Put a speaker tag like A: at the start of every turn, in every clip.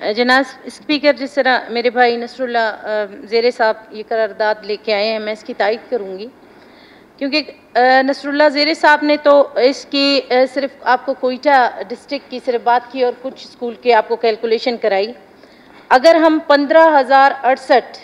A: जनाब स्पीकर, जिस तरह मेरे भाई नसरुल्ला ज़ेरे साहब ये करारदाद लेके आए हैं, मैं इसकी तायद करूँगी, क्योंकि नसरुल्ला ज़ेरे साहब ने तो इसकी सिर्फ आपको कोयटा डिस्ट्रिक्ट की सिर्फ बात की और कुछ स्कूल के आपको कैलकुलेशन कराई। अगर हम 15,068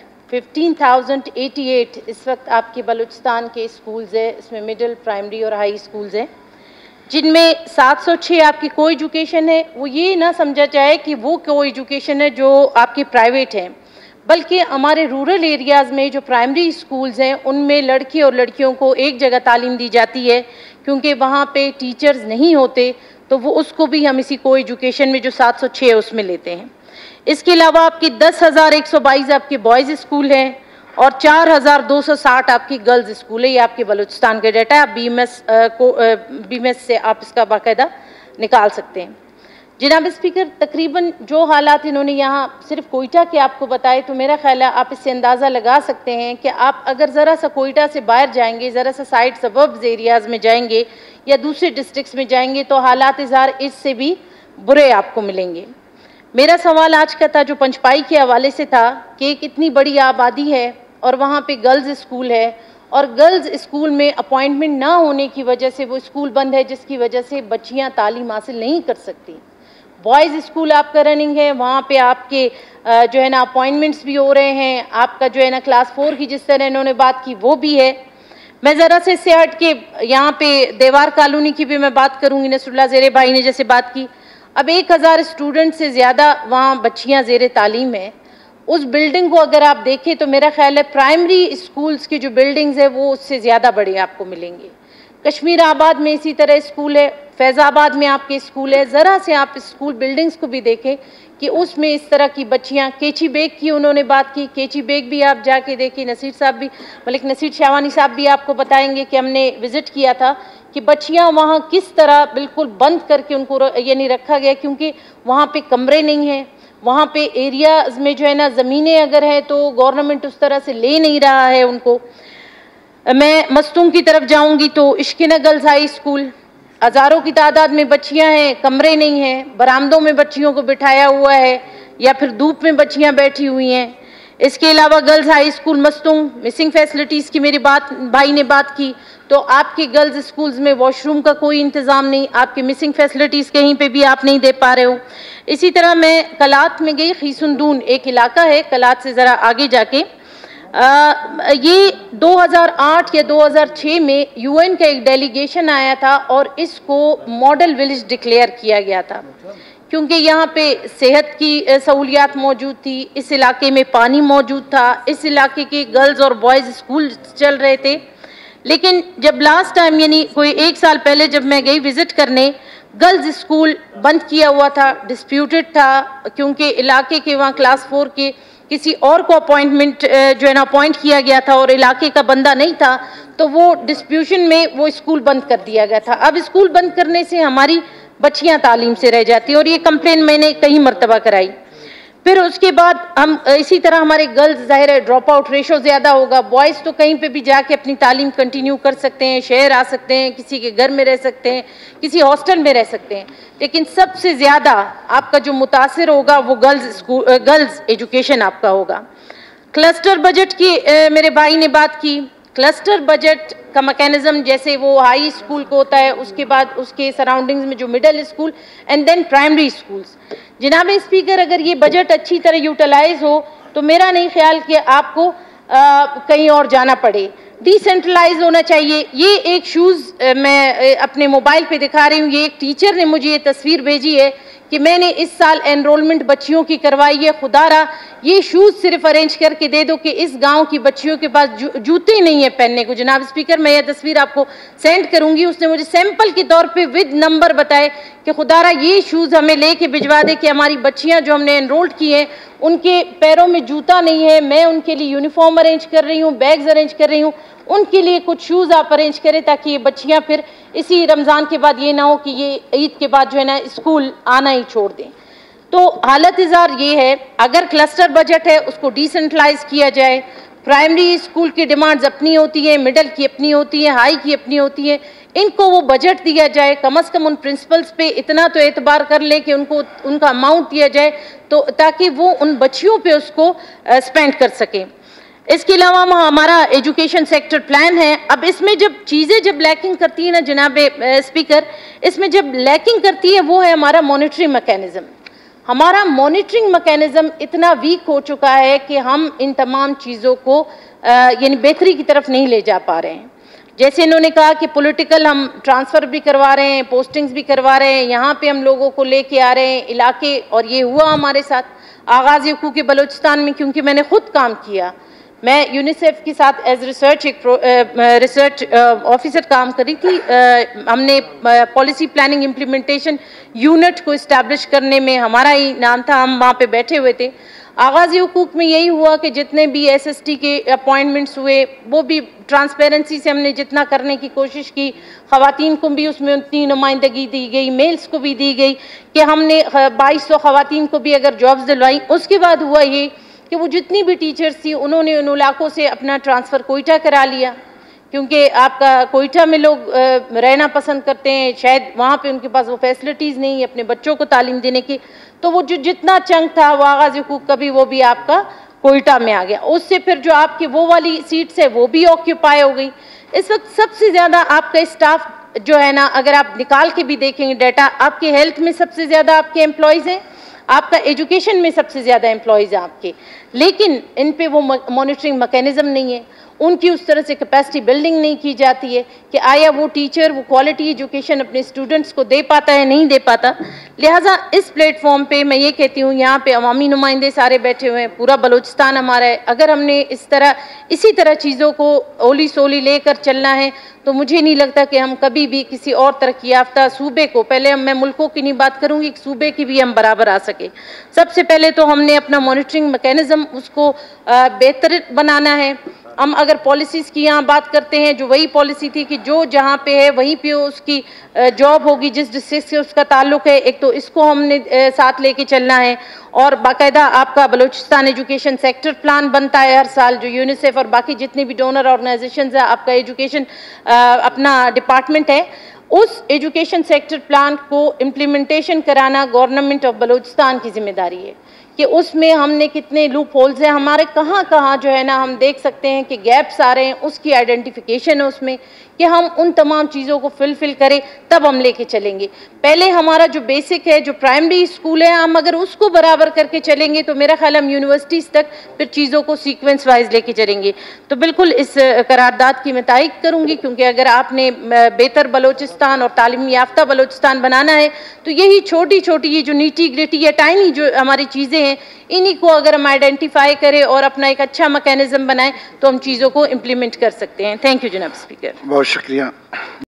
A: 15,088 इस वक्त आपके बलूचिस्तान के स्कूल्स हैं, इसमें मिडिल, प्राइमरी और हाई स्कूल्स हैं, जिनमें 706 आपकी को एजुकेशन है। वो ये ना समझा जाए कि वो को एजुकेशन है जो आपकी प्राइवेट हैं, बल्कि हमारे रूरल एरियाज़ में जो प्राइमरी स्कूल्स हैं उनमें लड़के और लड़कियों को एक जगह तालीम दी जाती है, क्योंकि वहाँ पे टीचर्स नहीं होते, तो वो उसको भी हम इसी को एजुकेशन में जो 706 है उसमें लेते हैं। इसके अलावा आपकी 10,122 आपके बॉयज़ स्कूल हैं और 4,260 आपकी गर्ल्स स्कूल है। ये आपके बलूचिस्तान का डाटा है, आप बीएमएस से आप इसका बाकायदा निकाल सकते हैं। जनाब स्पीकर, तकरीबन जो हालात इन्होंने यहाँ सिर्फ कोयटा के आपको बताए, तो मेरा ख्याल है आप इससे अंदाज़ा लगा सकते हैं कि आप अगर ज़रा सा कोयटा से बाहर जाएंगे, ज़रा सा साइड सबर्ब्स एरियाज़ में जाएंगे या दूसरे डिस्ट्रिक्ट्स में जाएंगे, तो हालात ज़ार इससे भी बुरे आपको मिलेंगे। मेरा सवाल आज का था जो पंचपाई के हवाले से था कि एक इतनी बड़ी आबादी है और वहाँ पे गर्ल्स स्कूल है, और गर्ल्स स्कूल में अपॉइंटमेंट ना होने की वजह से वो स्कूल बंद है, जिसकी वजह से बच्चियाँ तालीम हासिल नहीं कर सकती। बॉयज़ स्कूल आपका रनिंग है, वहाँ पे आपके जो है ना अपॉइंटमेंट्स भी हो रहे हैं, आपका जो है ना क्लास 4 की जिस तरह इन्होंने बात की वो भी है। मैं ज़रा से इससे हट के यहाँ पे देवार कॉलोनी की भी मैं बात करूँगी, नसरुल्ला ज़ेरे भाई ने जैसे बात की। अब 1,000 स्टूडेंट से ज़्यादा वहाँ बच्चियाँ ज़ेरे तालीम है। उस बिल्डिंग को अगर आप देखें तो मेरा ख्याल है प्राइमरी स्कूल्स की जो बिल्डिंग्स है वो उससे ज़्यादा बड़े आपको मिलेंगे। कश्मीर आबाद में इसी तरह स्कूल है, फैज़ाबाद में आपके स्कूल है। ज़रा से आप स्कूल बिल्डिंग्स को भी देखें कि उसमें इस तरह की बच्चियाँ, केची बेग की उन्होंने बात की, केची बेग भी आप जाके देखिए, नसीर साहब भी, मलिक नसीर शाहवानी साहब भी आपको बताएंगे कि हमने विज़िट किया था कि बच्चियाँ वहाँ किस तरह बिल्कुल बंद करके उनको यानी रखा गया, क्योंकि वहाँ पे कमरे नहीं हैं, वहाँ पे एरियाज़ में जो है ना ज़मीनें अगर हैं तो गवर्नमेंट उस तरह से ले नहीं रहा है उनको। मैं मस्तूम की तरफ जाऊँगी तो इश्किना गर्ल्स हाई स्कूल, हज़ारों की तादाद में बच्चियाँ हैं, कमरे नहीं हैं, बरामदों में बच्चियों को बिठाया हुआ है या फिर धूप में बच्चियाँ बैठी हुई हैं। इसके अलावा girls high school Mastung, missing facilities की मेरी भाई ने बात की, तो आपके गर्ल्स स्कूल्स में वॉशरूम का कोई इंतज़ाम नहीं, आपके मिसिंग फैसिलिटीज़ कहीं पे भी आप नहीं दे पा रहे हो। इसी तरह मैं कलात में गई, खीसुंदून एक इलाका है कलात से ज़रा आगे जाके, ये 2008 या 2006 में यूएन का एक डेलीगेशन आया था और इसको मॉडल विलेज डिक्लेयर किया गया था, क्योंकि यहाँ पे सेहत की सहूलियात मौजूद थी, इस इलाके में पानी मौजूद था, इस इलाके के गर्ल्स और बॉयज़ स्कूल चल रहे थे। लेकिन जब लास्ट टाइम यानी कोई 1 साल पहले जब मैं गई विज़िट करने, गर्ल्स स्कूल बंद किया हुआ था, डिस्प्यूटेड था, क्योंकि इलाके के वहाँ क्लास 4 के किसी और को अपॉइंटमेंट जो है ना अपॉइंट किया गया था और इलाके का बंदा नहीं था, तो वो डिस्प्यूशन में वो स्कूल बंद कर दिया गया था। अब स्कूल बंद करने से हमारी बच्चियां तालीम से रह जाती हैं और ये कंप्लेन मैंने कई मरतबा कराई। फिर उसके बाद हम इसी तरह हमारे गर्ल्स ज़ाहिर है ड्रॉप आउट रेशो ज़्यादा होगा, बॉयज़ तो कहीं पे भी जाके अपनी तालीम कंटिन्यू कर सकते हैं, शहर आ सकते हैं, किसी के घर में रह सकते हैं, किसी हॉस्टल में रह सकते हैं, लेकिन सबसे ज़्यादा आपका जो मुतासिर होगा वो गर्ल्स एजुकेशन आपका होगा। क्लस्टर बजट की मेरे भाई ने बात की। क्लस्टर बजट का मैकेनिज्म जैसे वो हाई स्कूल को होता है, उसके बाद उसके सराउंडिंग्स में जो middle school and then primary schools. जनाब स्पीकर, अगर ये बजट अच्छी तरह यूटिलाइज हो तो मेरा नहीं ख्याल कि आपको कहीं और जाना पड़े, डिसेंट्रलाइज होना चाहिए। ये एक शूज़ मैं अपने मोबाइल पे दिखा रही हूँ, ये एक टीचर ने मुझे ये तस्वीर भेजी है कि मैंने इस साल एनरोलमेंट बच्चियों की करवाई है, खुदारा ये शूज़ सिर्फ अरेंज करके दे दो कि इस गांव की बच्चियों के पास जूते नहीं है पहनने को। जनाब स्पीकर, मैं ये तस्वीर आपको सेंड करूंगी, उसने मुझे सैंपल के तौर पे विद नंबर बताए कि खुदारा ये शूज़ हमें लेके भिजवा दे कि हमारी बच्चियां जो हमने एनरोल्ड की हैं उनके पैरों में जूता नहीं है, मैं उनके लिए यूनिफॉर्म अरेंज कर रही हूँ, बैग्स अरेंज कर रही हूँ, उनके लिए कुछ शूज़ आप अरेंज करें ताकि ये बच्चियाँ फिर इसी रमज़ान के बाद ये ना हो कि ये ईद के बाद जो है ना स्कूल आना ही छोड़ दें। तो हालत इज़ार ये है, अगर क्लस्टर बजट है उसको डिसेंट्रलाइज किया जाए, प्राइमरी स्कूल की डिमांड्स अपनी होती हैं, मिडिल की अपनी होती हैं, हाई की अपनी होती हैं, इनको वो बजट दिया जाए, कम से कम उन प्रिंसिपल्स पे इतना तो एतबार कर ले कि उनको उनका अमाउंट दिया जाए, तो ताकि वो उन बच्चियों पे उसको स्पेंड कर सकें। इसके अलावा हमारा एजुकेशन सेक्टर प्लान है। अब इसमें जब लैकिंग करती है ना जनाब स्पीकर, इसमें जब लैकिंग करती है वो है हमारा मॉनिटरिंग मैकेनिज्म। हमारा मॉनिटरिंग मैकेनिज्म इतना वीक हो चुका है कि हम इन तमाम चीज़ों को यानी बेहतरी की तरफ नहीं ले जा पा रहे हैं। जैसे इन्होंने कहा कि पॉलिटिकल हम ट्रांसफ़र भी करवा रहे हैं, पोस्टिंग्स भी करवा रहे हैं, यहाँ पे हम लोगों को लेके आ रहे हैं इलाके, और ये हुआ हमारे साथ आगाज़ हुकूक बलूचिस्तान में, क्योंकि मैंने खुद काम किया। मैं यूनिसेफ के साथ एज रिसर्च रिसर्च ऑफिसर काम करी थी। हमने पॉलिसी प्लानिंग इम्प्लीमेंटेशन यूनिट को इस्टेब्लिश करने में हमारा ही नाम था, हम वहाँ पे बैठे हुए थे। आगाज़ हुकूक में यही हुआ कि जितने भी एसएसटी के अपॉइंटमेंट्स हुए वो भी ट्रांसपेरेंसी से हमने जितना करने की कोशिश की, ख़वातीन को भी उसमें उतनी नुमाइंदगी दी गई, मेल्स को भी दी गई कि हमने 2200 ख़वातीन को भी अगर जॉब्स दिलवाई। उसके बाद हुआ ये कि वो जितनी भी टीचर्स थी उन्होंने उन इलाकों से अपना ट्रांसफ़र कोयटा करा लिया, क्योंकि आपका कोयटा में लोग रहना पसंद करते हैं, शायद वहाँ पे उनके पास वो फैसिलिटीज़ नहीं अपने बच्चों को तालीम देने की, तो वो जितना चंक था वो आगाज़ हुकूक का भी वो भी आपका कोयटा में आ गया। उससे फिर जो आपकी वो वाली सीट्स है वो भी ऑक्यूपाई हो गई। इस वक्त सबसे ज़्यादा आपका स्टाफ जो है ना, अगर आप निकाल के भी देखेंगे डाटा, आपके हेल्थ में सबसे ज़्यादा आपके एम्प्लॉयज़ हैं, आपका एजुकेशन में सबसे ज़्यादा एम्प्लॉयज़ हैं आपके, लेकिन इन पे वो मॉनिटरिंग मैकेनिज्म नहीं है, उनकी उस तरह से कैपेसिटी बिल्डिंग नहीं की जाती है कि आया वो टीचर वो क्वालिटी एजुकेशन अपने स्टूडेंट्स को दे पाता है, नहीं दे पाता। लिहाजा इस प्लेटफॉर्म पे मैं ये कहती हूँ, यहाँ पे अवामी नुमाइंदे सारे बैठे हुए हैं, पूरा बलूचिस्तान हमारा है। अगर हमने इसी तरह चीज़ों को ओली सोली लेकर चलना है तो मुझे नहीं लगता कि हम कभी भी किसी और तरक्की याफ्ता सूबे को, पहले मैं मुल्कों की नहीं बात करूँगी, सूबे की भी हम बराबर आ सके। सबसे पहले तो हमने अपना मॉनिटरिंग मैकेनिज्म उसको बेहतर बनाना है। हम अगर पॉलिसीज़ की यहाँ बात करते हैं, जो वही पॉलिसी थी कि जो जहाँ पे है वहीं पे उसकी जॉब होगी, जिस डिस्ट्रिक्ट से उसका ताल्लुक़ है, एक तो इसको हमने साथ लेके चलना है। और बाकायदा आपका बलूचिस्तान एजुकेशन सेक्टर प्लान बनता है हर साल, जो यूनिसेफ और बाकी जितने भी डोनर ऑर्गेनाइजेशंस है, आपका एजुकेशन अपना डिपार्टमेंट है, उस एजुकेशन सेक्टर प्लान को इम्प्लीमेंटेशन कराना गवर्नमेंट ऑफ बलूचिस्तान की जिम्मेदारी है कि उसमें हमने कितने लूप होल्स हैं हमारे, कहाँ कहाँ जो है ना हम देख सकते हैं कि गैप्स आ रहे हैं, उसकी आइडेंटिफिकेशन है उसमें कि हम उन तमाम चीज़ों को फिल करें, तब हम लेके चलेंगे। पहले हमारा जो बेसिक है, जो प्राइमरी स्कूल है, हम अगर उसको बराबर करके चलेंगे तो मेरा ख्याल हम यूनिवर्सिटीज़ तक फिर चीज़ों को सीक्वेंस वाइज लेके चलेंगे। तो बिल्कुल इस करारदाद की मैं तारीफ करूँगी, क्योंकि अगर आपने बेहतर बलूचिस्तान और तालीम याफ्ता बलूचिस्तान बनाना है तो यही छोटी छोटी ये जो नीटी ग्रिटी या टाइनी जो हमारी चीज़ें हैं, इन्हीं को अगर हम आइडेंटिफाई करें और अपना एक अच्छा मैकेनिज्म बनाएं तो हम चीज़ों को इम्प्लीमेंट कर सकते हैं। थैंक यू जनाब स्पीकर।
B: बहुत शुक्रिया।